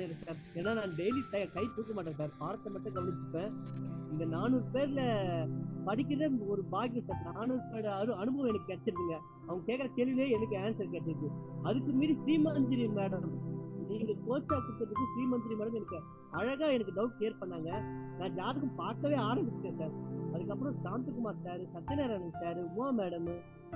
கிடையாது சார். ஏன்னா நான் டெய்லி கை தூக்க மாட்டேன் சார், பாடத்தை மட்டும் கவனிச்சுப்பேன். இந்த 400 பேர்ல படிக்கிற ஒரு பாக்கியம் சார். 400 பேர் அனுபவம் எனக்கு கிடைச்சிருக்குங்க. அவங்க கேட்கிற கேள்வியிலே எனக்கு ஆன்சர் கிடைச்சிருக்கு. அதுக்கு மீறி ஸ்ரீமந்திரி மேடம், நீங்க கோச்சா கொடுத்ததுக்கு ஸ்ரீமந்திரி மேடம் எனக்கு அழகா எனக்கு டவுட் கிளியர் பண்ணாங்க. நான் ஜாதகம் பார்க்கவே ஆரம்பிச்சிட்டேன் சார். அதுக்கப்புறம் Santhakumar sir, Sathyanarayanan sir, Uma madam,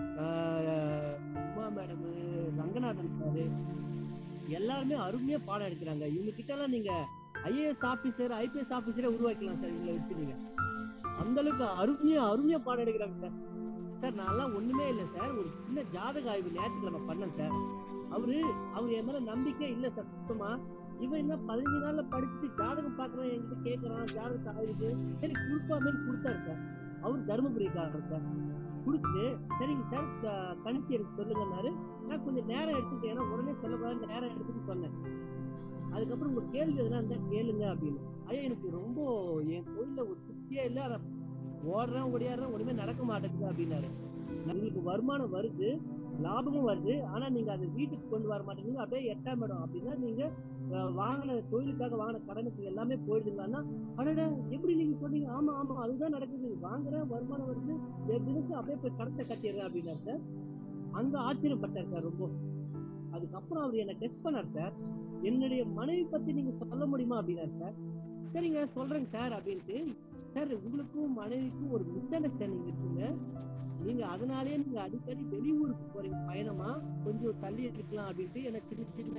Ranganathan sir, எல்லாருமே அருமையா பாடம் எடுக்கிறாங்க. இவங்க கிட்ட எல்லாம் நீங்க ஐஏஎஸ் ஆபீசர், ஐபிஎஸ் ஆபீசரே உருவாக்கலாம் சார் இவங்களை வச்சு. நீங்க அந்த அளவுக்கு அருமையா பாடம் எடுக்கிறாங்க சார். சார் நான்லாம் ஒண்ணுமே இல்லை சார், ஒரு சின்ன ஜாதக ஆய்வு ஞாயிற்றுக்கிழமை பண்ணேன் சார். அவரு என் மேல நம்பிக்கை இல்லை சார் சுத்தமா. இவன் என்ன 15 நாள்ல படிச்சுட்டு ஜாதகம் பாக்குறான், என்கிட்ட கேட்கறான், ஜாதகத்தை ஆயிருக்கு, சரி கொடுப்பாமேன்னு கொடுத்தாரு சார். அவரு தர்மபுரிக்காரர் சார். கொடுத்து சரிங்க சார் கணிச்சு எனக்கு சொல்லுங்கன்னாரு. நான் கொஞ்சம் நேரம் எடுத்துட்டு, ஏன்னா உடனே சொல்லக்கூடாது, நேரம் எடுத்துட்டு சொன்னேன். அதுக்கப்புறம் உங்க கேள்வி எதுனா இருந்தா கேளுங்க அப்படின்னு. ஐயா எனக்கு ரொம்ப என் கோயில்ல ஒரு சுத்தியே இல்லை, அதை ஓடுறேன் ஓடியாடுறேன் ஒண்ணுமே நடக்க மாட்டேங்குது அப்படின்னாரு. உங்களுக்கு வருமானம் வருது, லாபமும் வருது, ஆனா நீங்க அதை வீட்டுக்கு கொண்டு வர மாட்டேங்குது, அப்படியே 8ஆம் இடம் அப்படின்னா நீங்க வாங்கின தொழிலுக்காக வாங்கின கடனுக்கு எல்லாமே போயிடுதுங்கன்னா, அடடா எப்படி நீங்க சொன்னீங்க, ஆமா ஆமா அதுதான் நடக்குது, வாங்குறேன் வருமானம் வருது, தினசு அப்படியே போய் கடத்தை கட்டிடுறேன் அப்படின்னா சார். அங்க ஆச்சரியப்பட்டார் சார் ரொம்ப. அதுக்கப்புறம் அவர் என்ன டெஸ்ட் பண்ணார் சார். என்னுடைய மனைவி பத்தி நீங்க சொல்ல முடியுமா அப்படின்னாரு சார். சரிங்க சொல்றேங்க சார் அப்படின்ட்டு. சார் உங்களுக்கும் மனைவிக்கும் ஒரு மிஸ் அண்டர்ஸ்டாண்டிங் இருக்குங்க, நீங்க அதனாலேயே நீங்க அடிக்கடி வெளியூருக்கு போறீங்க பயணமா, கொஞ்சம் தள்ளி இருக்கலாம் அப்படின்ட்டு எனக்கு சின்ன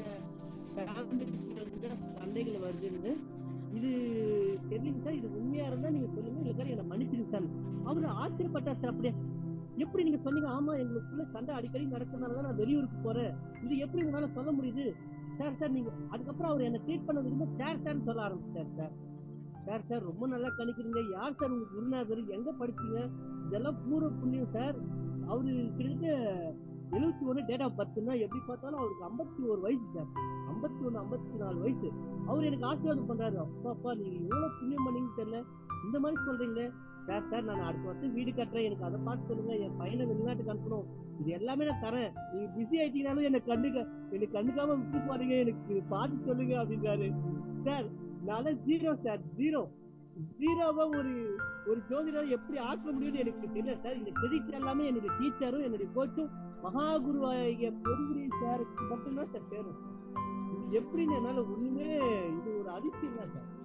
சின்ன சண்டைகள் வருதுன்னு. இது தெரியுங்க சார், இது உண்மையா இருந்தா நீங்க சொல்லுங்க, இல்ல சார் என்ன மன்னிச்சிருங்க சார். அவரு ஆச்சரியப்பட்டார் சார். அப்படியே எப்படி நீங்க சொன்னீங்க, ஆமா எங்களுக்குள்ள சண்டை அடிக்கடி நடக்கிறதுனாலதான் நான் வெளியூருக்கு போறேன், இது எப்படி உங்களால சொல்ல முடியுது சார்? சார் நீங்க அதுக்கப்புறம் அவர் என்ன ட்ரீட் பண்ணதுக்கு சார் சார் சொல்ல ஆரம்பிச்சார் சார். சார் சார் ரொம்ப நல்லா கணிக்கிறீங்க, யார் சார் உங்க குருநாதர், எங்க படிச்சீங்க, இதெல்லாம் பூர்வ புண்ணியம் சார். அவரு கிட்டத்தட்ட 71 டேட் ஆஃப் பர்த்னா எப்படி பார்த்தாலும் அவருக்கு 51 வயசு சார். 51 54 வயசு. அவர் எனக்கு ஆசீர்வாதம் பண்றாரு. அப்பா அப்பா நீங்க எவ்வளவு புண்ணியம் பண்ணீங்கன்னு தெரியல, இந்த மாதிரி சொல்றீங்களே. சார் சார் நான் அடுத்த வருஷம் வீடு கட்டுறேன், எனக்கு அதை பார்த்து சொல்லுங்க, என் பையனை வெளிநாட்டுக்கு அனுப்பணும், இது எல்லாமே நான் தரேன், நீங்க பிஸி ஆயிட்டீங்கனாலும் என்னை கண்டுக்காம விட்டு போறீங்க, எனக்கு பார்த்து சொல்லுங்க அப்படின்றாரு சார். நான் ஜீரோ சார், ஜீரோவா ஒரு ஜோதிடர் எப்படி ஆக்க முடியும்னு எனக்கு தெரியல சார். இந்த கிரெடிட் எல்லாமே என்னுடைய டீச்சரும் என்னுடைய கோச்சும் மகாகுருவாகிய பெருங்குடி சாருக்கு மட்டும்தான் சார் சேரும். இது எப்படின்னு என்னால ஒண்ணுமே, இது ஒரு அதிசயம் தான் சார்.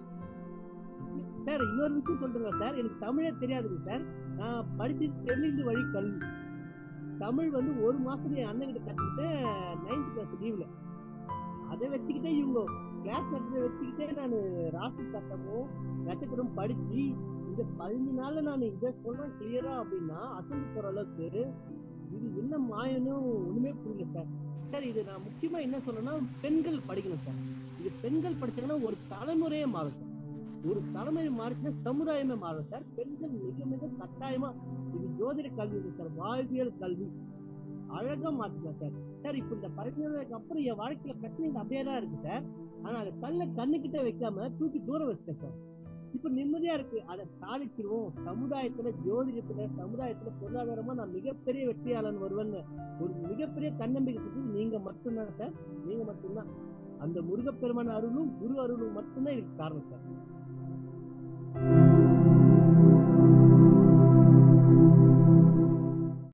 சார் இன்னொரு விஷயம் சொல்றேன் சார், எனக்கு தமிழே தெரியாதுங்க சார். நான் படிச்சது தெலுங்கு வழி கல்வி. தமிழ் வந்து ஒரு மாசம் என் அண்ணன் கிட்ட கத்துக்கிட்டேன் 9th கிளாஸ் லீவ்ல. அதை வச்சுக்கிட்டே இவங்க கிளாஸ் நடத்த வச்சுக்கிட்டே நான் ராசி சட்டமும் நட்சத்திரம் படிச்சு இந்த 15 நாள்ல நான் இதை சொல்றேன் கிளியரா அப்படின்னா அசந்து போற அளவுக்கு இது என்ன மாயனும் ஒண்ணுமே புரியல சார். சார் இது நான் முக்கியமா என்ன சொல்லணும்னா பெண்கள் படிக்கணும் சார். இது பெண்கள் படிச்சாங்கன்னா ஒரு தலைமுறையே மாறும் சார். ஒரு தலைமுறை மாறிச்சுன்னா சமுதாயமே மாறும் சார். பெண்கள் மிக மிக கட்டாயமா இது ஜோதிட கல்வி சார், வாழ்வியல் கல்வி அழகா மாத்திக்கலாம் சார். சார் இப்ப இந்த 15 அப்புறம் என் வாழ்க்கையில பிரச்சனைகள் அப்படியே தான் இருக்கு சார். ஆனா அதை கண்ணுக்கிட்ட வைக்காம தூக்கி தூரம் வச்சிட்டேன் சார். இப்ப நிம்மதியா இருக்கு. அதை சாதிச்சிருவோம், சமுதாயத்துல ஜோதிடத்துல சமுதாயத்துல பொருளாதாரமா நான் மிகப்பெரிய வெற்றியாளன் வருவேன்னு ஒரு மிகப்பெரிய தன்னம்பிக்கை நீங்க மட்டும்தான் சார், நீங்க மட்டும்தான். அந்த முருகப்பெருமான அருளும் குரு அருளும் மட்டும்தான் இதுக்கு காரணம் சார்.